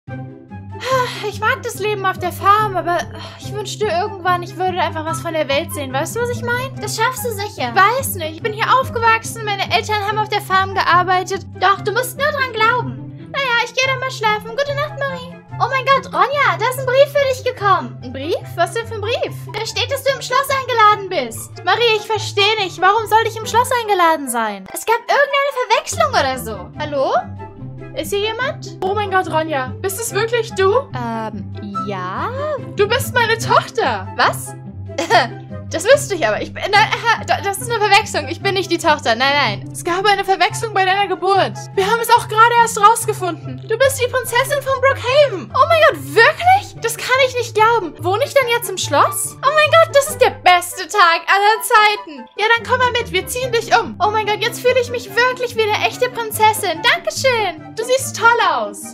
Ich mag das Leben auf der Farm, aber ich wünschte irgendwann, ich würde einfach was von der Welt sehen. Weißt du, was ich meine? Das schaffst du sicher. Weiß nicht. Ich bin hier aufgewachsen, meine Eltern haben auf der Farm gearbeitet. Doch, du musst nur dran glauben. Naja, ich gehe dann mal schlafen. Gute Nacht, Marie. Oh mein Gott, Ronja, da ist ein Brief für dich gekommen. Ein Brief? Was denn für ein Brief? Da steht, dass du im Schloss eingeladen bist. Marie, ich verstehe nicht. Warum sollte ich im Schloss eingeladen sein? Es gab irgendeine Verwechslung oder so. Hallo? Ist hier jemand? Oh mein Gott, Ronja, bist es wirklich du? Ja? Du bist meine Tochter. Was? Das wüsste ich aber. Das ist eine Verwechslung. Ich bin nicht die Tochter. Nein, nein. Es gab eine Verwechslung bei deiner Geburt. Wir haben es auch gerade erst rausgefunden. Du bist die Prinzessin von Brookhaven. Oh mein Gott, wirklich? Das kann ich nicht glauben. Wohne ich denn jetzt im Schloss? Oh mein Gott, das ist der beste Tag aller Zeiten. Ja, dann komm mal mit. Wir ziehen dich um. Oh mein Gott, jetzt fühle ich mich wirklich wie eine echte Prinzessin. Dankeschön. Du siehst toll aus.